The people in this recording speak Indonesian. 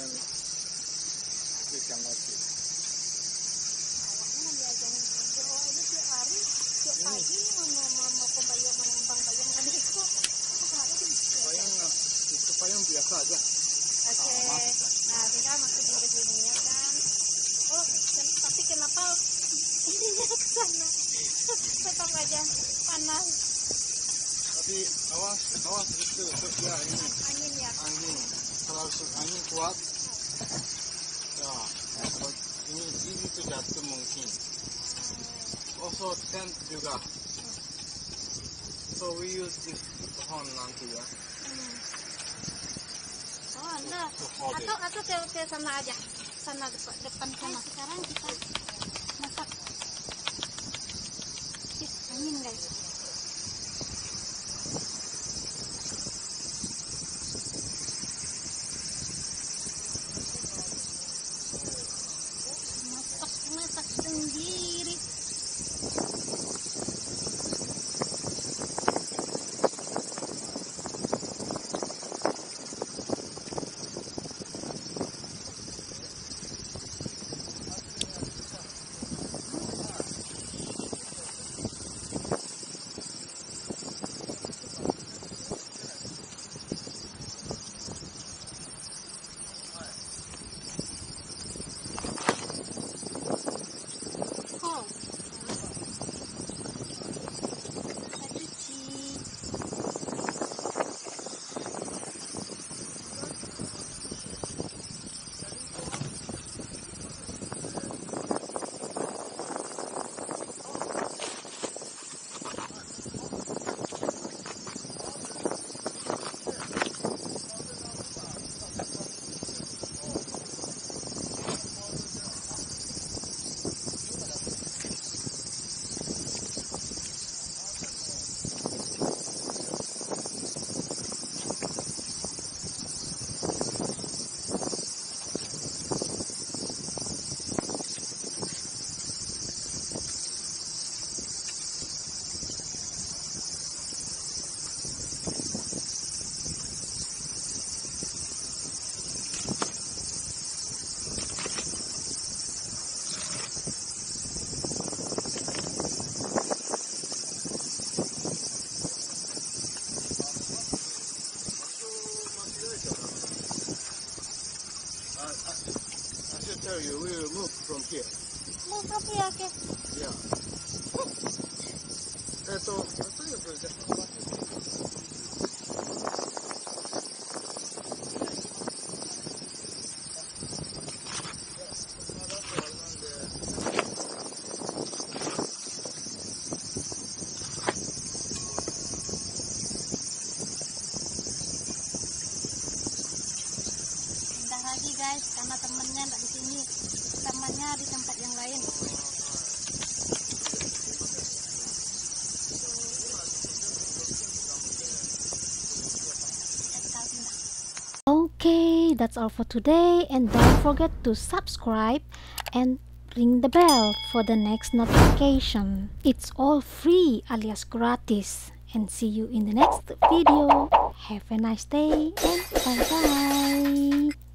ikan lagi. Awaknya diajang doa itu tiap hari, tiap pagi mau ke payung menembang payung kan itu. Payung itu payung biasa aja. Oke. Nah, kita masukin ke sini ya kan. Oh, tapi kenapa ininya ke sana? Tetap aja panas. Tapi awas itu ya ini. Angin ya. Angin. Kalau angin kuat, ya kalau ini tuh jatuh mungkin. Also tent juga. So we use this pohon nanti ya. Oh, enggak. Atau ke sana aja. Sana depan sana. Sekarang kita masak. Angin guys. Masak sendiri. Tell you, we will move from here. Move from here, okay? Yeah. Lagi guys, karena temennya nggak di sini, temannya di tempat yang lain. Okay, that's all for today, and don't forget to subscribe and ring the bell for the next notification. It's all free alias gratis, and see you in the next video. Have a nice day and bye bye.